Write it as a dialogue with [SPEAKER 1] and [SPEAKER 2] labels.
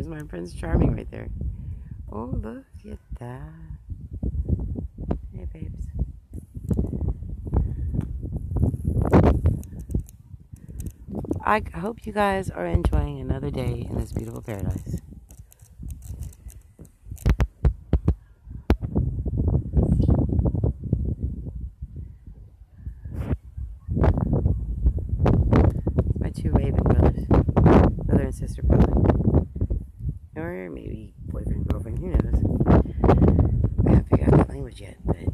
[SPEAKER 1] There's my Prince Charming right there. Oh, look at that. Hey, babes. I hope you guys are enjoying another day in this beautiful paradise. My two Raven brothers. Brother and sister, probably. Or maybe boyfriend, girlfriend, who knows. I haven't figured out that language yet, but